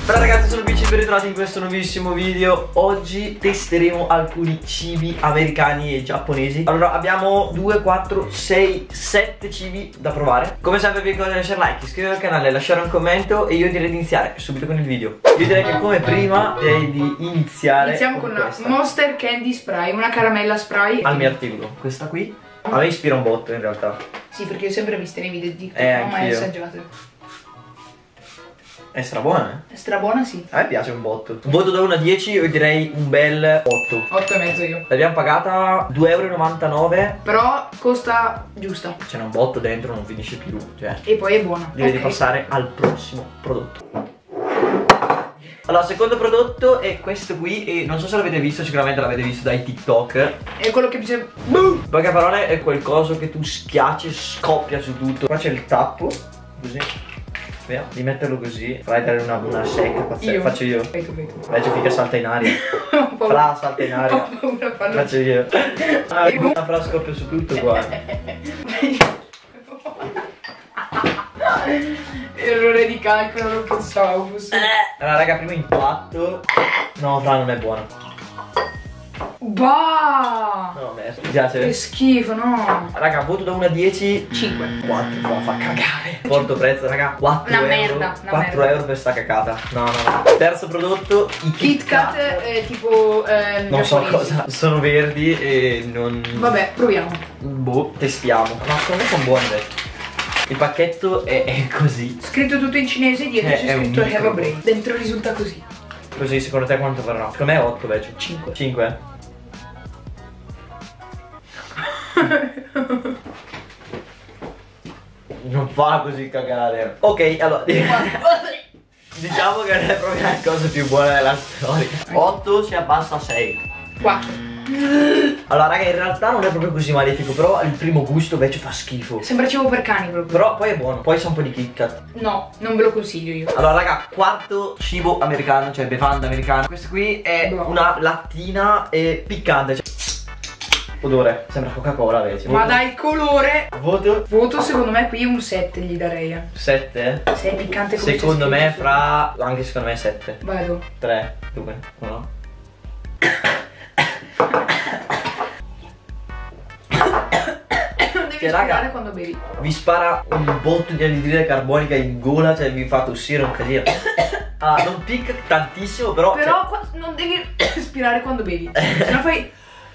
Ciao ragazzi, sono Bici, ben ritrovati in questo nuovissimo video. Oggi testeremo alcuni cibi americani e giapponesi. Allora abbiamo 2, 4, 6, 7 cibi da provare. Come sempre vi ricordo di lasciare like, iscrivervi al canale, lasciare un commento. E io direi di iniziare subito con il video. Io direi che come prima direi di iniziare. Iniziamo con la Monster Candy Spray, una caramella spray. Al mio articolo, questa qui a me ispira un botto in realtà. Sì, perché io ho sempre viste nei video di TikTok, non ho mai assaggiate. È strabuona, È strabuona, sì. A me piace un botto. Un voto da 1 a 10 io direi un bel 8. 8,5 io. L'abbiamo pagata 2,99 €. Però costa giusta. C'è un botto dentro, non finisce più, cioè. E poi è buona. Direi di passare al prossimo prodotto. Allora, secondo prodotto è questo qui. E non so se l'avete visto, sicuramente l'avete visto dai TikTok. È quello che bisogna... In poche parole è quel coso che tu schiacci e scoppia su tutto. Qua c'è il tappo, così. Vediamo, di metterlo così. Fai dare una secca pazzesca. Faccio io. Fai tu. Invece figa salta in aria. Fra salta in aria. Faccio io. Una fra scoppia su tutto qua. Errore di calcolo, non pensavo fosse. Allora raga, primo impatto. No, fra non è buono. Bah! No, merda. Mi piace? Che schifo, no. Raga, voto da 1 a 10. 5. 4, fa cagare. Porto prezzo, raga. 4 Una euro. merda, una 4 merda. euro per sta cacata. No. Terzo prodotto, i Kit Kat tipo non so giapponesi. cosa. Sono verdi e non. Vabbè, proviamo. Boh, testiamo. Ma secondo me sono buoni, dai. Il pacchetto è così. Scritto tutto in cinese, dietro c'è È un scritto micro. Have a Brain. Dentro risulta così. Così, secondo te quanto verrà? Secondo me è 8 invece. 5. 5? Non fa così cagare. Ok, allora diciamo che non è proprio la cosa più buona della storia. 8 si abbassa a 6. 4. Allora raga, in realtà non è proprio così malefico, però il primo gusto invece fa schifo. Sembra cibo per cani proprio. Però poi è buono. Poi sa un po' di Kit Kat. No, non ve lo consiglio io. Allora raga, quarto cibo americano, cioè bevanda americana. Questo qui è una lattina e piccante, cioè... Odore, sembra Coca-Cola invece. Ma dai, il colore. Voto? Voto secondo me qui un 7 gli darei. 7? Se è piccante come Secondo c'è me scritto. fra... Anche secondo me 7. Vado. 3, 2, 1. Non devi spirare quando bevi. Vi spara un botto di anidride carbonica in gola, cioè vi fa tossire un casino. Ah, non picca tantissimo, però... Però non devi spirare quando bevi. Se no fai...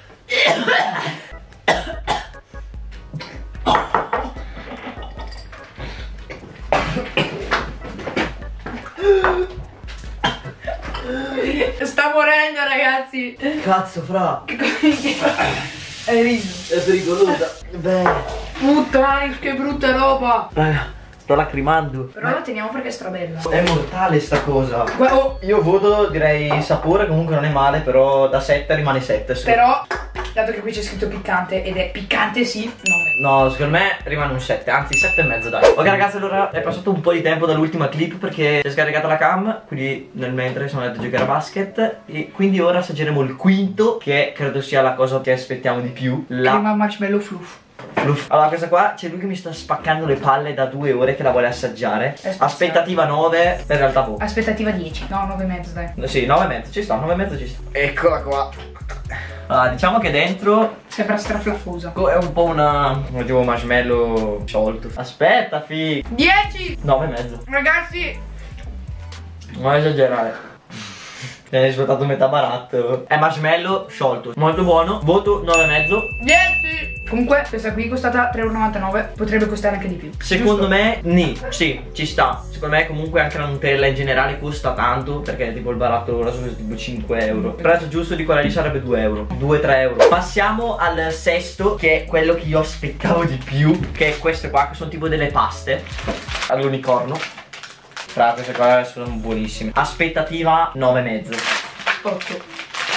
Sta morendo, ragazzi. Cazzo, fra! Hai riso? È pericolosa. Beh. Puttana, che brutta roba. Raga, sto lacrimando. Però la teniamo perché è strabella. È mortale sta cosa. Oh. Io voto, direi, sapore comunque non è male, però da 7 rimane 7. Però, dato che qui c'è scritto piccante ed è piccante sì, 9. No, secondo me rimane un 7, anzi 7,5 dai. Ok ragazzi, allora è passato un po' di tempo dall'ultima clip perché si è scaricata la cam, quindi nel mentre siamo andati a giocare a basket. E quindi ora assaggeremo il quinto, che credo sia la cosa che aspettiamo di più. La Crema marshmallow fluff. fluff. Allora questa qua c'è lui che mi sta spaccando le palle da 2 ore che la vuole assaggiare. Aspettativa 9, in realtà boh. Aspettativa 10. No, 9,5 dai. Sì, 9,5 ci sta, 9,5 ci sta. Eccola qua. Allora, diciamo che dentro Sembra straflaffosa. è un po' un tipo marshmallow sciolto. Aspetta, 10! 9,5. Ragazzi, Non esagerare. Mi hai svuotato metà baratto. È marshmallow sciolto. Molto buono. Voto 9,5. 10! Comunque questa qui è costata 3,99 €. Potrebbe costare anche di più. Secondo me, sì, ci sta. Secondo me comunque anche la Nutella in generale costa tanto, perché tipo il barattolo ora sono tipo 5 euro. Il prezzo giusto di quella lì sarebbe 2 euro, 2-3 euro. Passiamo al sesto, che è quello che io aspettavo di più, che è questo qua, che sono tipo delle paste all'unicorno. Fra, queste qua sono buonissime. Aspettativa 9,5. 8.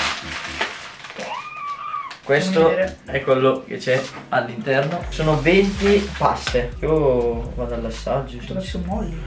Questo è quello che c'è all'interno. Sono 20 paste. Io vado all'assaggio. Dove sono molli?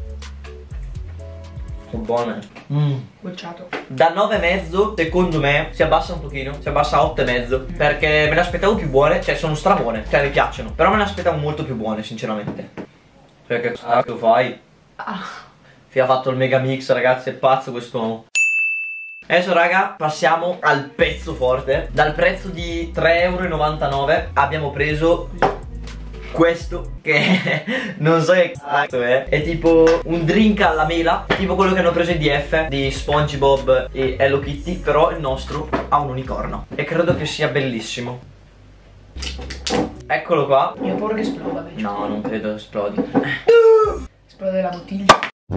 Sono buone. Bocciato. Da 9,5 secondo me si abbassa un pochino. Si abbassa a 8,5. Perché me le aspettavo più buone. Cioè sono strabuone. Cioè mi piacciono. Però me le aspettavo molto più buone sinceramente. Perché tu fai? ha fatto il mega mix, ragazzi, è pazzo quest'uomo. Adesso raga passiamo al pezzo forte. Dal prezzo di 3,99 € abbiamo preso questo che non so che cazzo è tipo un drink alla mela, tipo quello che hanno preso i DF di SpongeBob e Hello Kitty, però il nostro ha un unicorno e credo che sia bellissimo. Eccolo qua. Io ho paura che esploda. No, non credo esplodi. Esplode la bottiglia.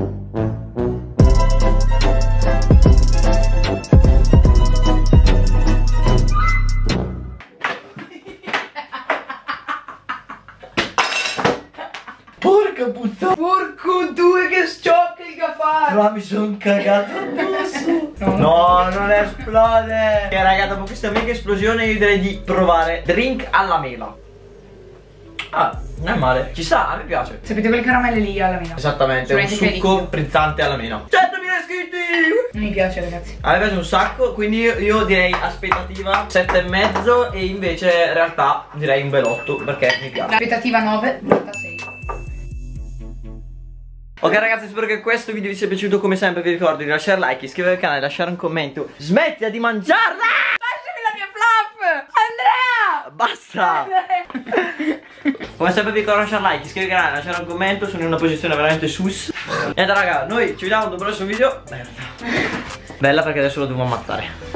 Porca puttana. Porco due, che sciocca che ha fatto. Ma mi sono cagato addosso. No, non esplode. Ok raga, dopo questa mega esplosione io direi di provare drink alla mela. Ah, non è male. Ci sta, a me piace. Sapete quelle caramelle lì alla mela? Esattamente, un succo frizzante alla mela. 100.000 iscritti. Non mi piace ragazzi. A me piace un sacco, quindi io direi aspettativa 7,5 e invece in realtà direi un bel 8 perché mi piace. Aspettativa 9, 96. Ok ragazzi, spero che questo video vi sia piaciuto. Come sempre vi ricordo di lasciare like, iscrivervi al canale, lasciare un commento. Smettila di mangiarla! Lasciami la mia flop! Basta! Come sempre vi ricordo di lasciare like, iscrivervi al canale, lasciare un commento. Sono in una posizione veramente sus. Niente raga, noi ci vediamo dopo il prossimo video. Bella perché adesso lo devo ammazzare.